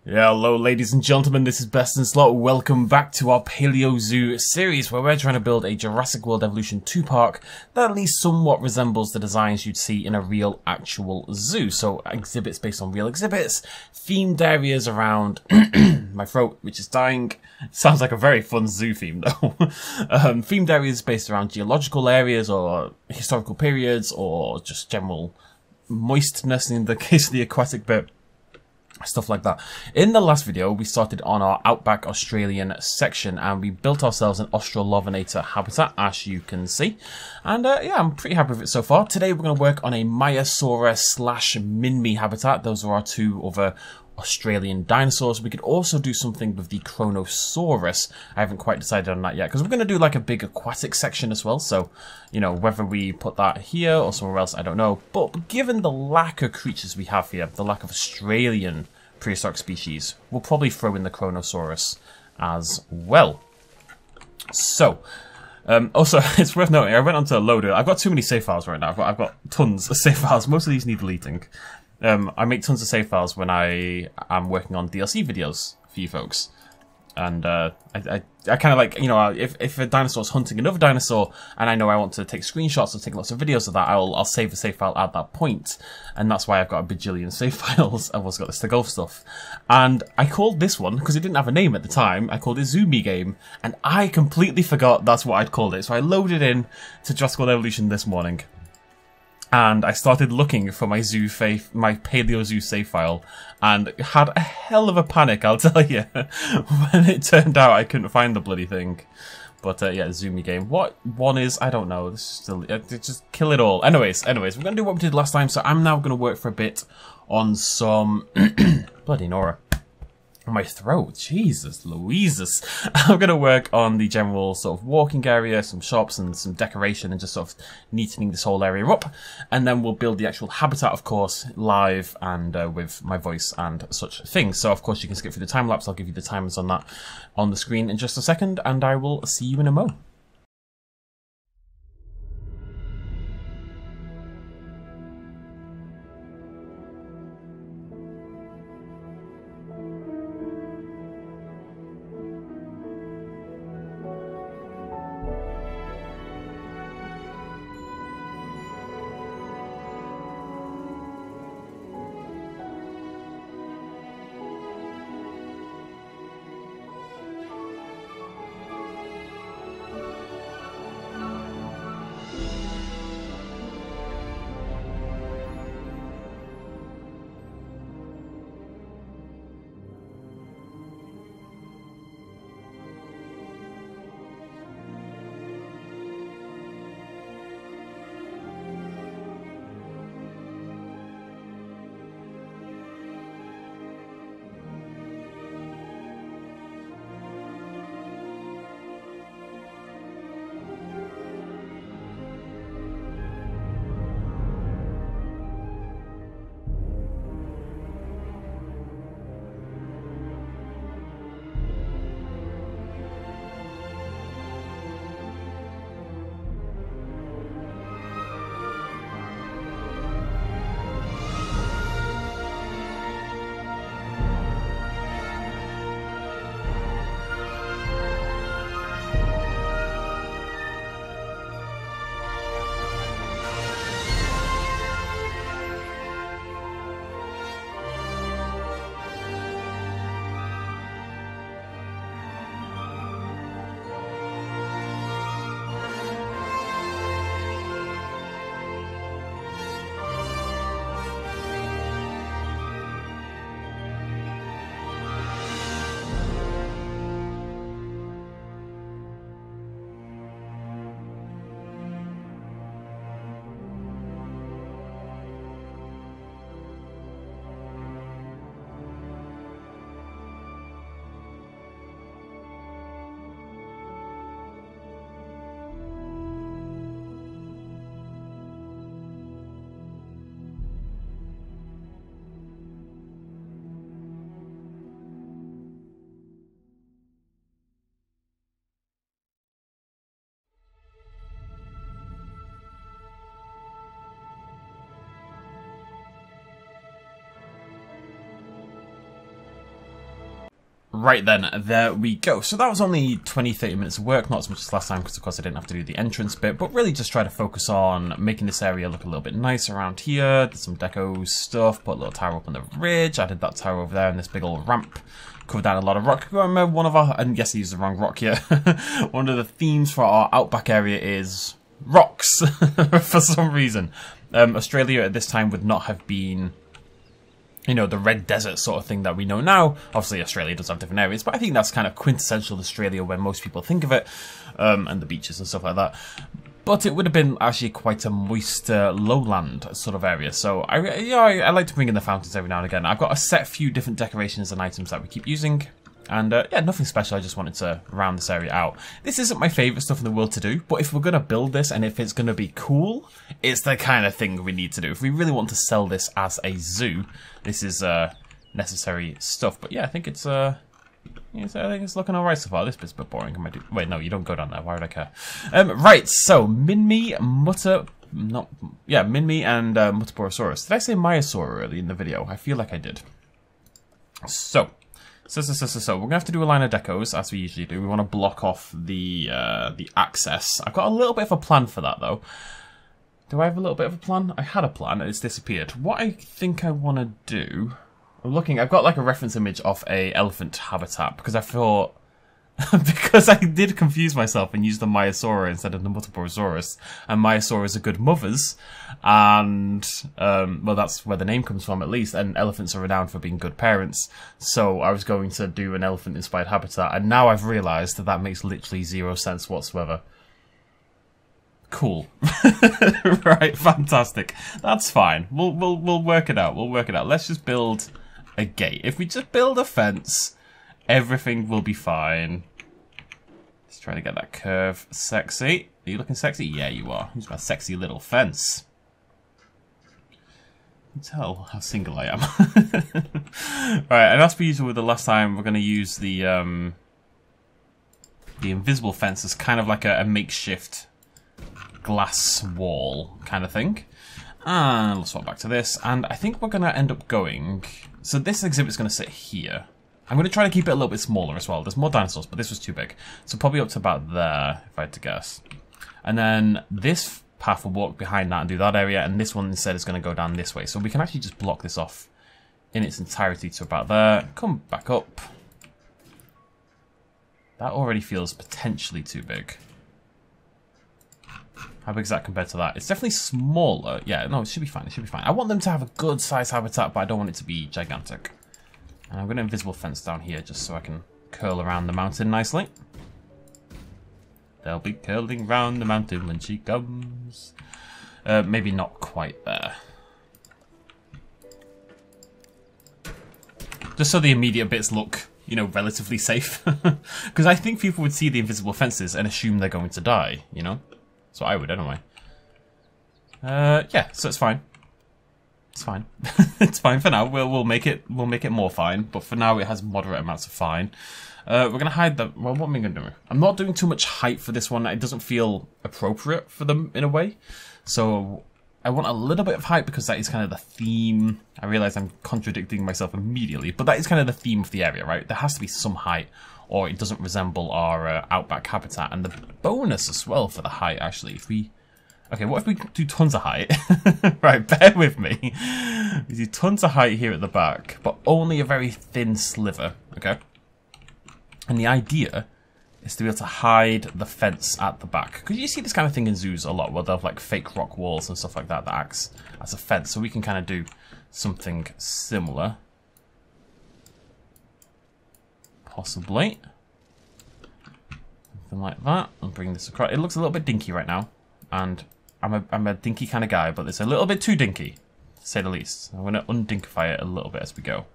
Yeah, hello ladies and gentlemen, this is BestInSlot. Welcome back to our Paleo Zoo series where we're trying to build a Jurassic World Evolution 2 park that at least somewhat resembles the designs you'd see in a real actual zoo. So exhibits based on real exhibits, themed areas around my throat which is dying. Sounds like a very fun zoo theme though. Themed areas based around geological areas or historical periods or just general moistness in the case of the aquatic bit. Stuff like that. In the last video, we started on our Outback Australian section and we built ourselves an Australovenator habitat, as you can see. And yeah, I'm pretty happy with it so far. Today, we're going to work on a Maiasaurus / Minmi habitat. Those are our two other Australian dinosaurs. We could also do something with the Kronosaurus. I haven't quite decided on that yet because we're going to do like a big aquatic section as well. So, you know, whether we put that here or somewhere else, I don't know. But given the lack of creatures we have here, the lack of Australian prehistoric species, we'll probably throw in the Kronosaurus as well. So, also, it's worth noting, I went onto a loader. I've got too many save files right now. I've got tons of save files. Most of these need deleting. I make tons of save files when I am working on DLC videos for you folks. And I kind of like, you know, if a dinosaur's hunting another dinosaur and I know I want to take screenshots or take lots of videos of that, I'll save the save file at that point. And that's why I've got a bajillion save files. I've also got this to go stuff. And I called this one, because it didn't have a name at the time, I called it Zoomy Game. And I completely forgot that's what I'd called it. So I loaded in to Jurassic World Evolution this morning. And I started looking for my Paleo Zoo save file, and had a hell of a panic, I'll tell you, when it turned out I couldn't find the bloody thing. But yeah, Zoomy Game. What one is, I don't know. This is still just kill it all. Anyways, we're gonna do what we did last time. So I'm now gonna work for a bit on some bloody Nora. My throat, Jesus Louises. I'm going to work on the general sort of walking area, some shops and some decoration and just sort of neatening this whole area up. And then we'll build the actual habitat, of course, live and with my voice and such things. So, of course, you can skip through the time lapse. I'll give you the timers on that on the screen in just a second. And I will see you in a mo. Right then, there we go. So that was only 20-30 minutes of work, not as much as last time because of course I didn't have to do the entrance bit, but really just try to focus on making this area look a little bit nice around here. Did some deco stuff, put a little tower up on the ridge, added that tower over there and this big old ramp. Covered down a lot of rock. Remember one of our, and yes I used the wrong rock here, one of the themes for our outback area is rocks for some reason. Australia at this time would not have been, you know, the red desert sort of thing that we know now. Obviously, Australia does have different areas, but I think that's kind of quintessential Australia when most people think of it, and the beaches and stuff like that. But it would have been actually quite a moist lowland sort of area. So I like to bring in the fountains every now and again. I've got a set few different decorations and items that we keep using. And yeah, nothing special, I just wanted to round this area out. This isn't my favourite stuff in the world to do, but if we're going to build this and if it's going to be cool, it's the kind of thing we need to do. If we really want to sell this as a zoo, this is necessary stuff. But yeah, I think it's I think it's looking alright so far. This bit's a bit boring. Wait, no, you don't go down there. Why would I care? Right, so Minmi, Minmi and Mutaborosaurus. Did I say Myosaur early in the video? I feel like I did. So we're gonna have to do a line of decos as we usually do. We want to block off the access. I've got a little bit of a plan for that though. Do I have a little bit of a plan? I had a plan and it's disappeared. What I think I want to do, I've got like a reference image of a elephant habitat because I thought, because I did confuse myself and use the Myosaur instead of the Mutaborosaurus, and Myosaurs are good mothers, and well, that's where the name comes from at least, and elephants are renowned for being good parents, so I was going to do an elephant-inspired habitat, and now I've realised that that makes literally zero sense whatsoever. Cool. Right, fantastic. That's fine. We'll work it out. We'll work it out. Let's just build a gate. If we just build a fence, everything will be fine. Let's try to get that curve sexy. Are you looking sexy? Yeah, you are. Who's my sexy little fence? You can tell how single I am. Alright, and as per usual with the last time, we're going to use the invisible fence as kind of like a makeshift glass wall kind of thing. And let's swap back to this. And I think we're going to end up going... So this exhibit's going to sit here. I'm going to try to keep it a little bit smaller as well. There's more dinosaurs, but this was too big. So probably up to about there, if I had to guess. And then this path will walk behind that and do that area, and this one instead is going to go down this way. So we can actually just block this off in its entirety to about there. Come back up. That already feels potentially too big. How big is that compared to that? It's definitely smaller. Yeah, no, it should be fine. It should be fine. I want them to have a good size habitat, but I don't want it to be gigantic. And I'm going to invisible fence down here just so I can curl around the mountain nicely. They'll be curling round the mountain when she comes. Maybe not quite there. Just so the immediate bits look, you know, relatively safe. Because I think people would see the invisible fences and assume they're going to die, you know? So I would anyway. Yeah, so it's fine. It's fine. It's fine for now. We'll make it more fine, but for now it has moderate amounts of fine. We're gonna hide the. Well, what am I gonna do? I'm not doing too much height for this one. It doesn't feel appropriate for them in a way. So I want a little bit of height because that is kind of the theme. I realize I'm contradicting myself immediately, but that is kind of the theme of the area, right? There has to be some height, or it doesn't resemble our outback habitat. And the bonus as well for the height, actually, if we. Okay, what if we do tons of height? Right, bear with me. We do tons of height here at the back, but only a very thin sliver, okay? And the idea is to be able to hide the fence at the back. Because you see this kind of thing in zoos a lot, where they'll have like fake rock walls and stuff like that that acts as a fence. So we can kind of do something similar. Possibly. Something like that. I'll bring this across. It looks a little bit dinky right now. And I'm a dinky kind of guy, but it's a little bit too dinky, to say the least. I'm going to undinkify it a little bit as we go.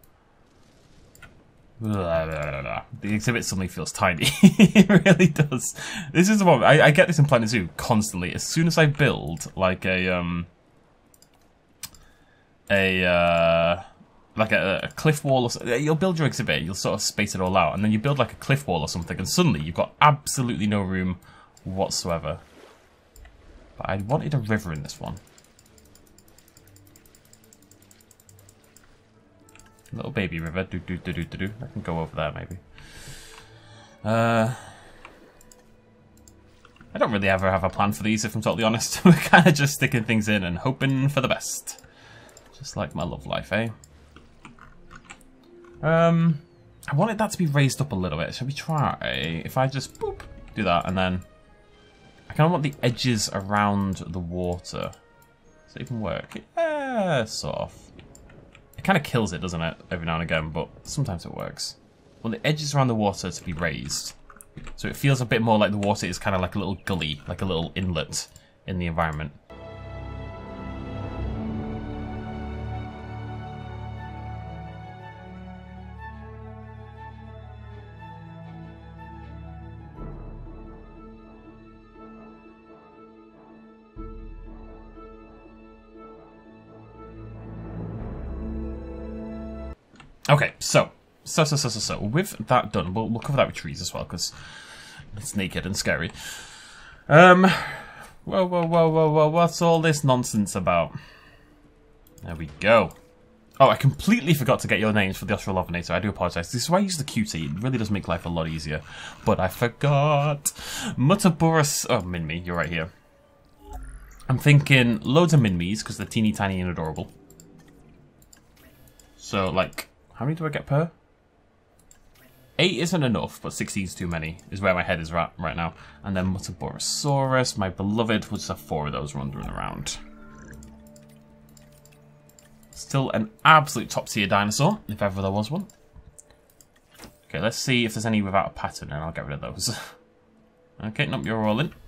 The exhibit suddenly feels tiny. It really does. This is the one. I get this in Planet Zoo constantly. As soon as I build like a cliff wall or something, you'll build your exhibit, you'll sort of space it all out, and then you build like a cliff wall or something, and suddenly you've got absolutely no room whatsoever. But I wanted a river in this one. Little baby river. Do. I can go over there maybe. I don't really ever have a plan for these, if I'm totally honest. We're kind of just sticking things in and hoping for the best. Just like my love life, eh? I wanted that to be raised up a little bit. Shall we try? If I just boop, do that, and then I kind of want the edges around the water. Does it even work? Yeah, sort of. It kind of kills it, doesn't it? Every now and again, but sometimes it works. I want the edges around the water to be raised. So it feels a bit more like the water is kind of like a little gully, like a little inlet in the environment. Okay, so with that done, we'll cover that with trees as well, because it's naked and scary. Whoa, what's all this nonsense about? There we go. Oh, I completely forgot to get your names for the Australovenator. I do apologise. This is why I use the QT. It really does make life a lot easier. But I forgot. Mutaburus. Oh, Minmi, you're right here. I'm thinking loads of Minmis, because they're teeny tiny and adorable. So, like, how many do I get per? 8 isn't enough, but 16 is too many, is where my head is right now. And then Mutaborosaurus, my beloved, we'll just have 4 of those wandering around. Still an absolute top tier dinosaur, if ever there was one. Okay, let's see if there's any without a pattern, and I'll get rid of those. Okay, nope, you're all in.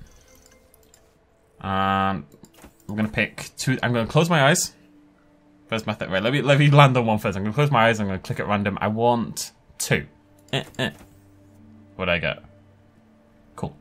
And I'm going to pick 2, I'm going to close my eyes. First method, right, let me land on one first. I'm going to close my eyes, I'm going to click at random. I want 2. What'd I get? Cool.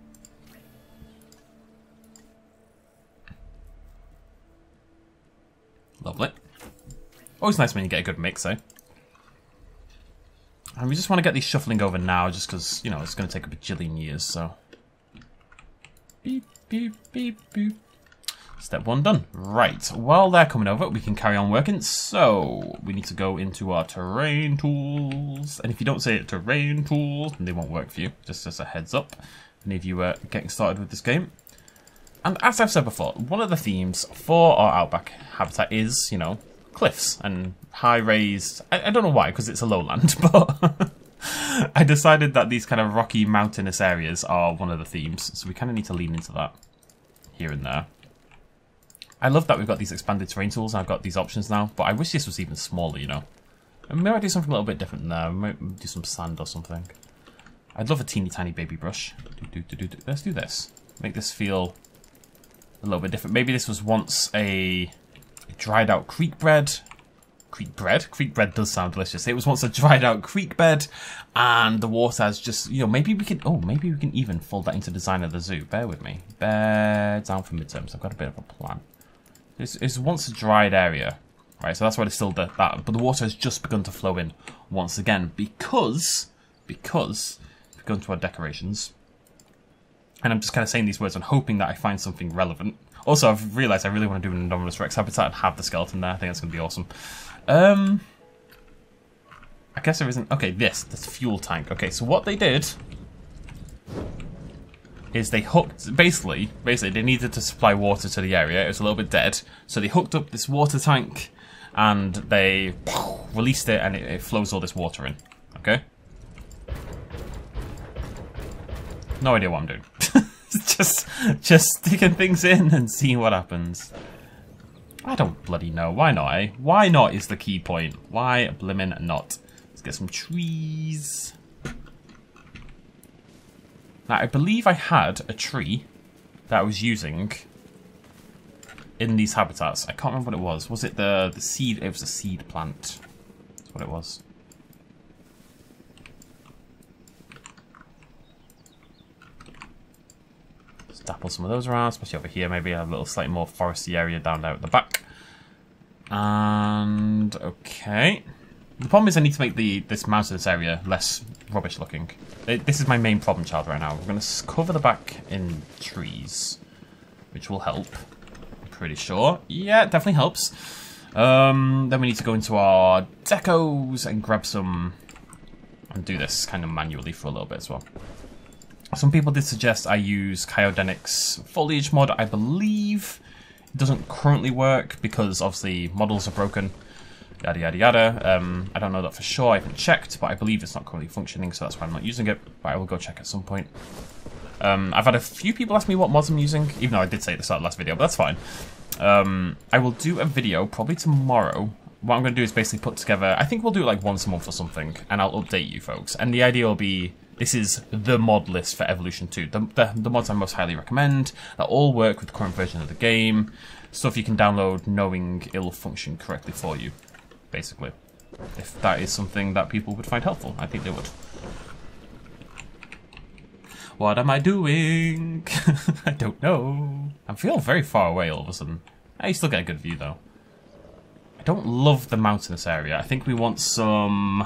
Lovely. Always nice when you get a good mix, eh? And we just want to get these shuffling over now, just because, you know, it's going to take a bajillion years, so. Beep, beep, beep, beep. Step 1 done. Right, while they're coming over, we can carry on working. So, we need to go into our terrain tools. And if you don't say it terrain tools, then they won't work for you. Just as a heads up. Any of you getting started with this game. And as I've said before, one of the themes for our outback habitat is, you know, cliffs and high raised. I don't know why, because it's a lowland, but I decided that these kind of rocky mountainous areas are one of the themes. So we kind of need to lean into that here and there. I love that we've got these expanded terrain tools and I've got these options now, but I wish this was even smaller, you know. And maybe I do something a little bit different than there. Maybe do some sand or something. I'd love a teeny tiny baby brush. Let's do this. Make this feel a little bit different. Maybe this was once a dried out creek bed. Creek bread? Creek bread does sound delicious. It was once a dried out creek bed and the water has just, you know, maybe we can even fold that into design of the zoo. Bear with me. Bear down for midterms. I've got a bit of a plan. It's once a dried area, right? So that's why it's still that, but the water has just begun to flow in once again because we've gone to our decorations, and I'm just kind of saying these words and hoping that I find something relevant. Also, I've realised I really want to do an Indominus Rex habitat and have the skeleton there. I think that's going to be awesome. I guess there isn't. Okay, this fuel tank. Okay, so what they did is they hooked, basically they needed to supply water to the area. It was a little bit dead, so they hooked up this water tank and they released it and it flows all this water in. Okay? No idea what I'm doing. just sticking things in and seeing what happens. I don't bloody know. Why not, eh? Why not is the key point. Why blimmin' not? Let's get some trees. Now, I believe I had a tree that I was using in these habitats. I can't remember what it was. Was it the seed? It was a seed plant. That's what it was. Just dapple some of those around, especially over here. Maybe a little slightly more foresty area down there at the back. And, okay. The problem is I need to make this mountainous area less rubbish looking. This is my main problem child right now. We're going to cover the back in trees, which will help. I'm pretty sure. Yeah, it definitely helps. Then we need to go into our decos and grab some, and do this kind of manually for a little bit as well. Some people did suggest I use Kyodenic's foliage mod. I believe it doesn't currently work because obviously models are broken, yada yada yada. I don't know that for sure, I haven't checked, but I believe it's not currently functioning, so that's why I'm not using it, but I will go check at some point. I've had a few people ask me what mods I'm using, even though I did say at the start of the last video, but that's fine. I will do a video probably tomorrow. What I'm going to do is basically put together, I think we'll do it like once a month or something, and I'll update you folks. And the idea will be, this is the mod list for Evolution 2. The mods I most highly recommend, that all work with the current version of the game. Stuff you can download knowing it'll function correctly for you, basically. If that is something that people would find helpful, I think they would. What am I doing? I don't know. I feel very far away all of a sudden. I still get a good view though. I don't love the mountainous area. I think we want some...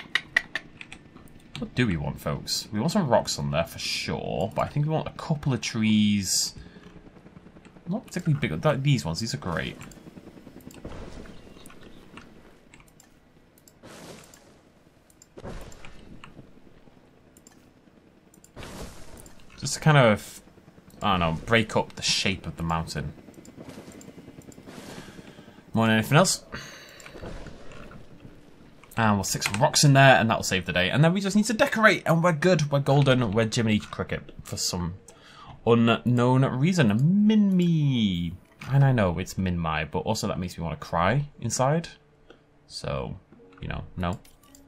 What do we want, folks? We want some rocks on there for sure, but I think we want a couple of trees. Not particularly big. These ones, these are great. Just to kind of, I don't know, break up the shape of the mountain. More than anything else. And we'll stick some rocks in there, and that'll save the day. And then we just need to decorate, and we're good. We're golden. We're Jiminy Cricket for some unknown reason. Min-me. And I know it's min-my, but also that makes me want to cry inside. So, you know, no.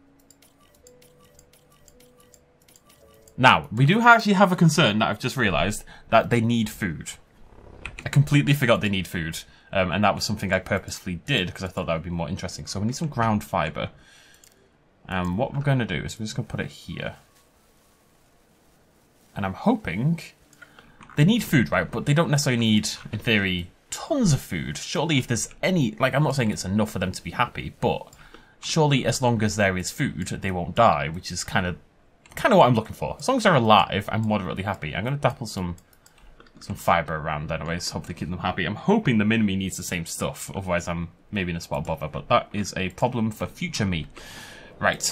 Now, we do actually have a concern that I've just realised, that they need food. I completely forgot they need food. And that was something I purposefully did, because I thought that would be more interesting. So we need some ground fibre. What we're going to do is we're just going to put it here. And I'm hoping... They need food, right? But they don't necessarily need, in theory, tons of food. Surely if there's any... Like, I'm not saying it's enough for them to be happy, but surely as long as there is food, they won't die, which is kind of what I'm looking for. As long as they're alive, I'm moderately happy. I'm going to dapple some fibre around anyways, hopefully keep them happy. I'm hoping the mini-me needs the same stuff, otherwise I'm maybe in a spot of bother, but that is a problem for future me. Right.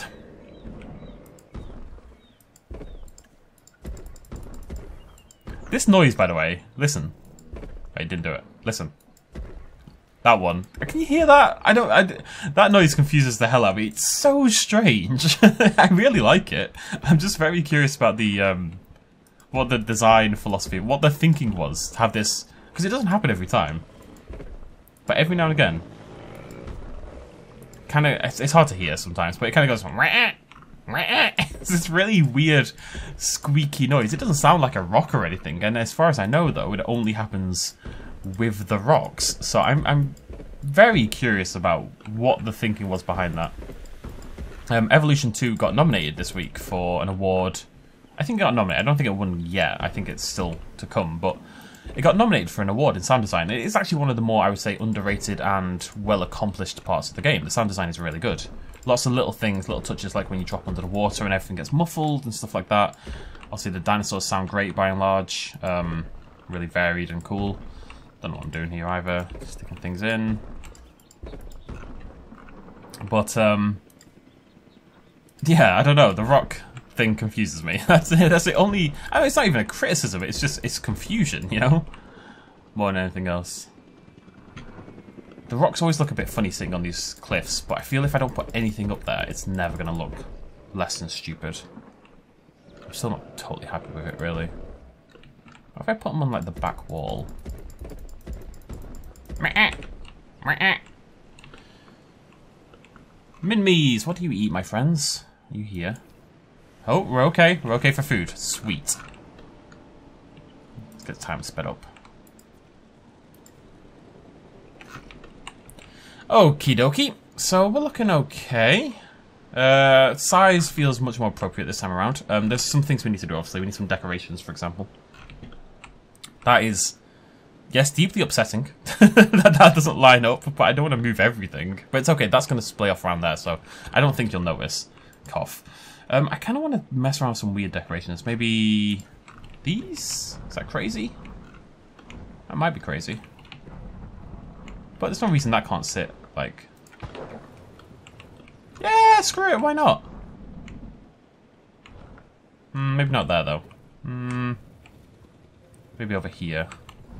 This noise, by the way, listen. I didn't do it. Listen. That one. Can you hear that? That noise confuses the hell out of me. It's so strange. I really like it. I'm just very curious about the what the design philosophy, what the thinking was to have this, because it doesn't happen every time. But every now and again, kind of, it's hard to hear sometimes, but it kind of goes from it's this really weird squeaky noise. It doesn't sound like a rock or anything, and as far as I know though, it only happens with the rocks. So I'm very curious about what the thinking was behind that. Evolution 2 got nominated this week for an award. I think it got nominated. I don't think it won yet. I think it's still to come, but it got nominated for an award in sound design. It is actually one of the more, I would say, underrated and well-accomplished parts of the game. The sound design is really good. Lots of little things, little touches, like when you drop under the water and everything gets muffled and stuff like that. Obviously, the dinosaurs sound great by and large. Really varied and cool. Don't know what I'm doing here either. Sticking things in. But, yeah, I don't know. The rock thing confuses me. That's the only... I mean, it's not even a criticism. It's just, it's confusion, you know? More than anything else. The rocks always look a bit funny sitting on these cliffs, but I feel if I don't put anything up there, it's never going to look less than stupid. I'm still not totally happy with it, really. What if I put them on, like, the back wall? Min-me's, what do you eat, my friends? Are you here? Oh, we're okay. We're okay for food. Sweet. Let's get the time sped up. Okie dokie. So we're looking okay. Size feels much more appropriate this time around. There's some things we need to do, obviously. We need some decorations, for example. That is, yes, deeply upsetting. that doesn't line up, but I don't want to move everything. But it's okay. That's going to splay off around there, so I don't think you'll notice. Cough. I kind of want to mess around with some weird decorations. Maybe these? Is that crazy? That might be crazy. But there's no reason that can't sit like? Yeah, screw it, why not? Maybe not there, though. Maybe over here.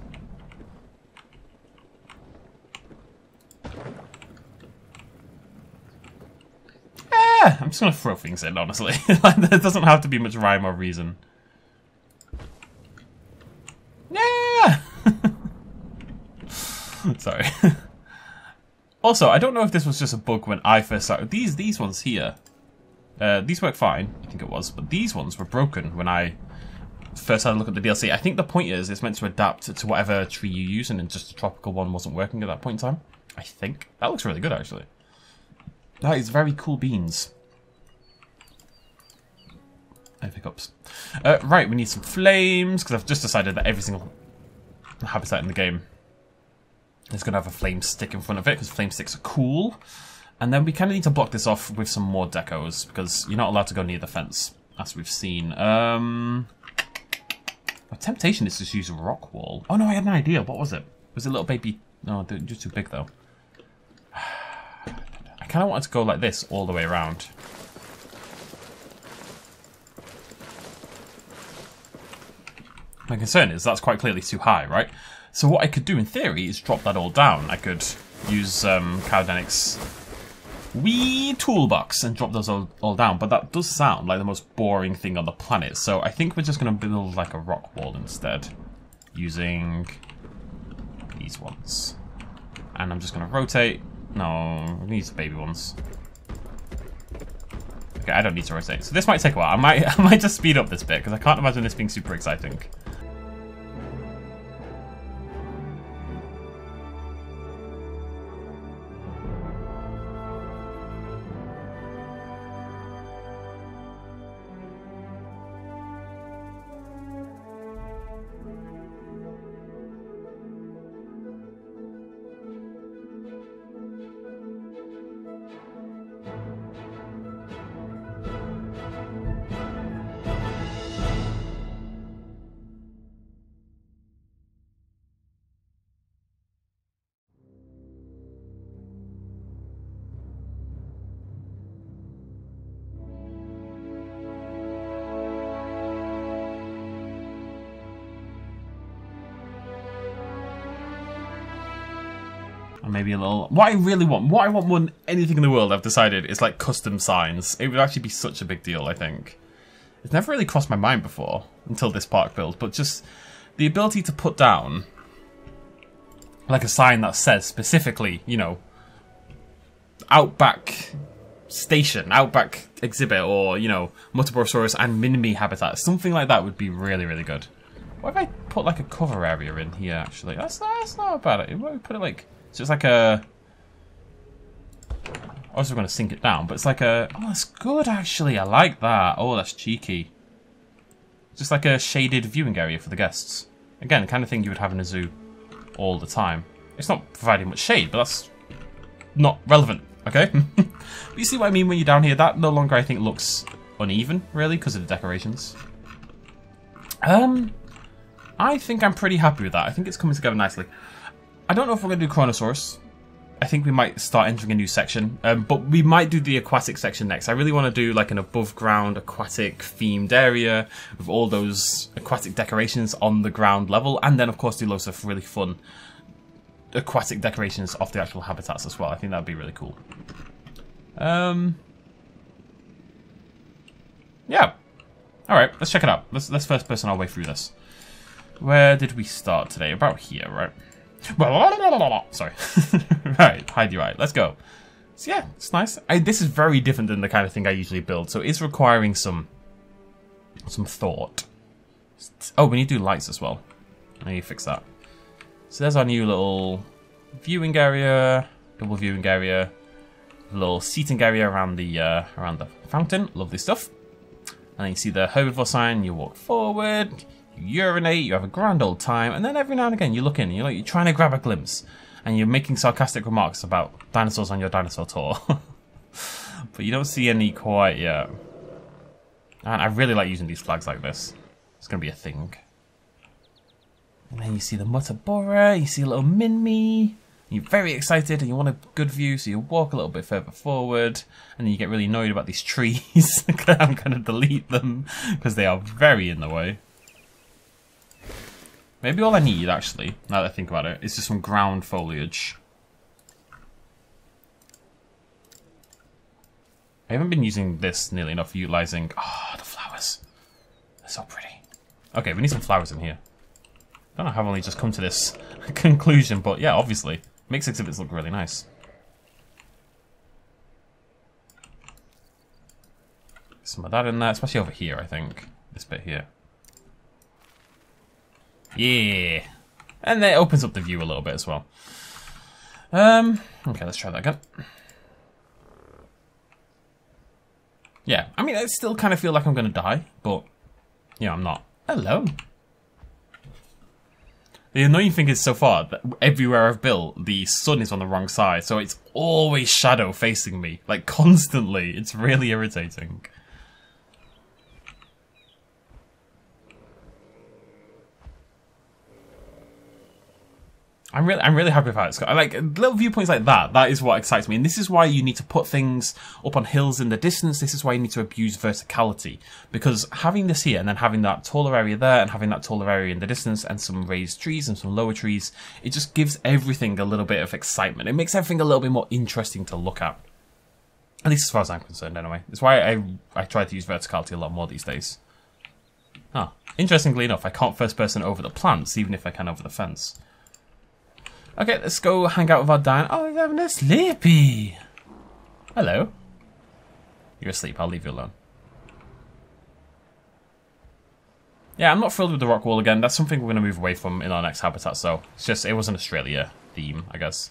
Yeah, I'm just gonna throw things in, honestly. There doesn't have to be much rhyme or reason. Yeah! Sorry. Also, I don't know if this was just a bug when I first started. These ones here, these work fine, I think it was, but these ones were broken when I first had a look at the DLC. I think the point is it's meant to adapt to whatever tree you use, and just the tropical one wasn't working at that point in time. I think. That looks really good, actually. That is very cool beans. I pickups. Right, we need some flames, because I've just decided that every single habitat in the game is going to have a flame stick in front of it, because flame sticks are cool. And then we kind of need to block this off with some more decos, because you're not allowed to go near the fence, as we've seen. My temptation is to just use a rock wall. Oh no, I had an idea. What was it? Was it a little baby? No, they're just too big, though. I kind of wanted to go like this all the way around. My concern is that's quite clearly too high, right? So what I could do in theory is drop that all down. I could use Cowdenic's wee toolbox and drop those all down, but that does sound like the most boring thing on the planet. So I think we're just going to build like a rock wall instead, using these ones. And I'm just going to rotate. No, these baby ones. Okay, I don't need to rotate. So this might take a while. I might just speed up this bit, because I can't imagine this being super exciting. Maybe a little... What I really want, what I want more than anything in the world, I've decided, is like custom signs. It would actually be such a big deal, I think. It's never really crossed my mind before, until this park build, but just the ability to put down like a sign that says specifically, you know, Outback Station, Outback Exhibit, or, you know, Mutaborosaurus and Minimi habitat. Something like that would be really, really good. What if I put like a cover area in here, actually? That's not bad. What if we put it like... So it's like a... Also, we're going to sink it down, but it's like a... Oh, that's good, actually. I like that. Oh, that's cheeky. Just like a shaded viewing area for the guests. Again, the kind of thing you would have in a zoo all the time. It's not providing much shade, but that's not relevant, okay? But you see what I mean when you're down here? That no longer, I think, looks uneven, really, because of the decorations. I think I'm pretty happy with that. I think it's coming together nicely. I don't know if we're going to do Chronosaurus. I think we might start entering a new section, but we might do the aquatic section next. I really want to do like an above ground aquatic themed area with all those aquatic decorations on the ground level, and then of course do loads of really fun aquatic decorations off the actual habitats as well. I think that'd be really cool. Yeah. Alright, let's check it out. Let's first person our way through this. Where did we start today? About here, right? Sorry. Right, hide your eye. Let's go. So yeah, it's nice. This is very different than the kind of thing I usually build, so it's requiring some thought. Oh, we need to do lights as well. I need to fix that. So there's our new little viewing area, double viewing area, little seating area around the fountain. Lovely stuff. And then you see the herbivore sign. You walk forward. You urinate, you have a grand old time, and then every now and again you look in, and you're trying to grab a glimpse, and you're making sarcastic remarks about dinosaurs on your dinosaur tour. But you don't see any quite yet. And I really like using these flags like this. It's going to be a thing. And then you see the Mutabora, you see a little Minmi. You're very excited and you want a good view, so you walk a little bit further forward, and then you get really annoyed about these trees. I'm going to delete them because they are very in the way. Maybe all I need, actually, now that I think about it, is just some ground foliage. I haven't been using this nearly enough, utilising... Oh, the flowers. They're so pretty. Okay, we need some flowers in here. I don't know how I've only just come to this conclusion, but yeah, obviously. Makes exhibits look really nice. Some of that in there, especially over here, I think. This bit here. Yeah. And then it opens up the view a little bit as well. Okay, let's try that again. Yeah, I mean, I still kind of feel like I'm going to die, but, you know, I'm not. Hello. The annoying thing is, so far, that everywhere I've built, the sun is on the wrong side, so it's always shadow facing me, like, constantly. It's really irritating. I'm really happy with how it's got. I like little viewpoints like that. That is what excites me, and this is why you need to put things up on hills in the distance. This is why you need to abuse verticality, because having this here and then having that taller area there and having that taller area in the distance and some raised trees and some lower trees, it just gives everything a little bit of excitement. It makes everything a little bit more interesting to look at least as far as I'm concerned, anyway. It's why I try to use verticality a lot more these days. Ah, interestingly enough, I can't first person over the plants, even if I can over the fence. Okay, let's go hang out with our dino. Oh, he's having a sleepy. Hello. You're asleep. I'll leave you alone. Yeah, I'm not thrilled with the rock wall again. That's something we're going to move away from in our next habitat, so it's just, it was an Australia theme, I guess.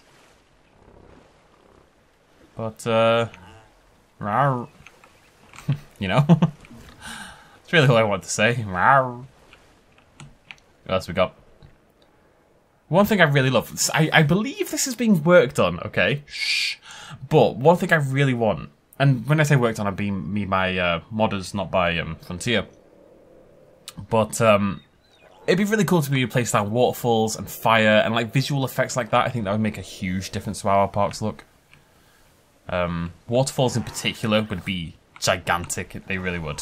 But, rawr. You know? That's really all I want to say. Rawr. What else we got? One thing I really love, I believe this is being worked on, okay? Shh. But one thing I really want, and when I say worked on, I mean by modders, not by Frontier. But it'd be really cool to be able to place down waterfalls and fire and like visual effects like that. I think that would make a huge difference to how our parks look. Waterfalls in particular would be gigantic. They really would.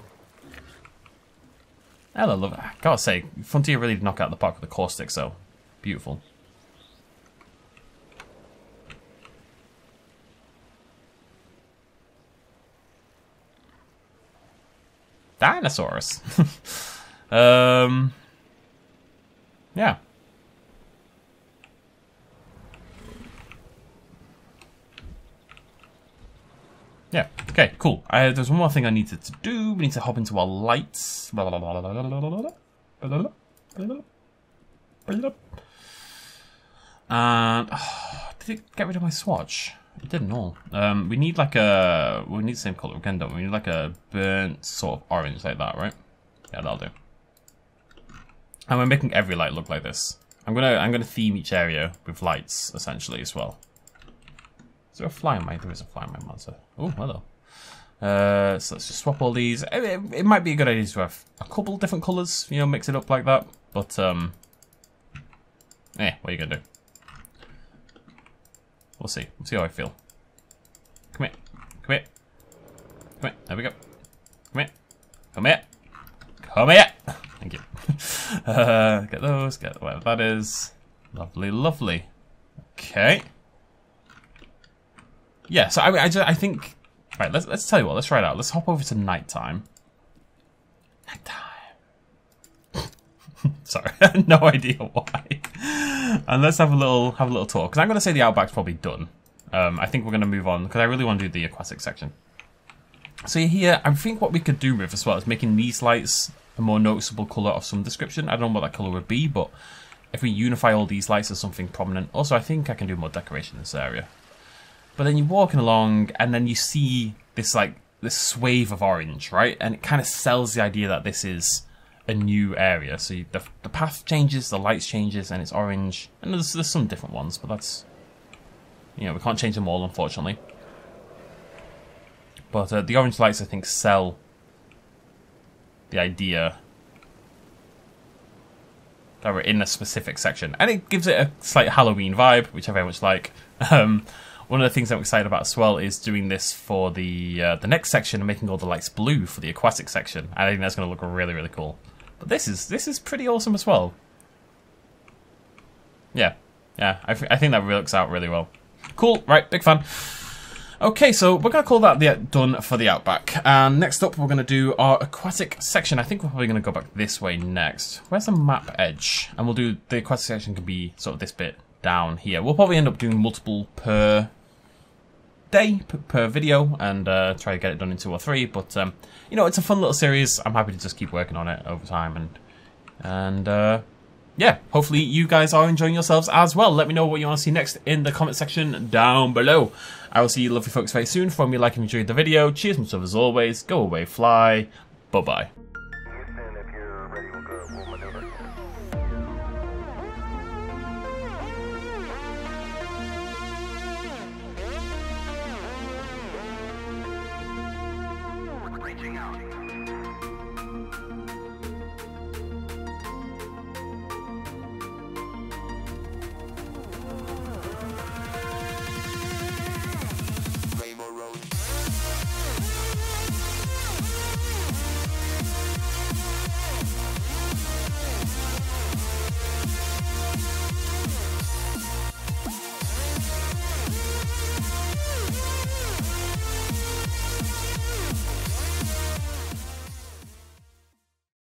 Hello, love it. I gotta say, Frontier really did knock out the park with the caustic, so beautiful. Dinosaurs. Yeah. Yeah, okay, cool. There's one more thing I needed to do. We need to hop into our lights. And did it get rid of my swatch? It didn't all. We need like a, we need the same color again, don't we? We need like a burnt sort of orange like that, right? Yeah, that'll do. And we're making every light look like this. I'm gonna theme each area with lights essentially as well. Is there a fly on my? There is a fly on my monster. Oh, hello. So let's just swap all these. It might be a good idea to have a couple different colors, you know, mix it up like that. But what are you gonna do? We'll see. We'll see how I feel. Come here. Come here. Come here. There we go. Come here. Come here. Come here. Thank you. Get those. Get whatever that is. Lovely, lovely. Okay. Yeah. So I think. Right. Let's tell you what. Let's try it out. Let's hop over to nighttime. Nighttime. Sorry, I had no idea why. And let's have a little talk. Because I'm going to say the Outback's probably done. I think we're going to move on because I really want to do the aquatic section. So here, I think what we could do with as well is making these lights a more noticeable colour of some description. I don't know what that colour would be, but if we unify all these lights as something prominent. Also, I think I can do more decoration in this area. But then you're walking along and then you see this this swathe of orange, right? And it kind of sells the idea that this is a new area. So the path changes, the lights changes, and it's orange. And there's some different ones, but that's, you know, we can't change them all, unfortunately. But the orange lights, I think, sell the idea that were in a specific section, and it gives it a slight Halloween vibe, which I very much like. One of the things I'm excited about as well is doing this for the next section and making all the lights blue for the aquatic section. I think that's going to look really, really cool. But this is pretty awesome as well. Yeah, I think that looks out really well. Cool, right, big fan. Okay, so we're going to call that done for the Outback. And next up, we're going to do our aquatic section. I think we're probably going to go back this way next. Where's the map edge? And we'll do the aquatic section can be sort of this bit down here. We'll probably end up doing multiple per day, per video, and try to get it done in 2 or 3. But, you know, it's a fun little series. I'm happy to just keep working on it over time. And yeah, hopefully you guys are enjoying yourselves as well. Let me know what you want to see next in the comment section down below. I will see you lovely folks very soon. From me, like and enjoyed the video. Cheers, much love as always. Go away, fly. Bye-bye. Reaching out.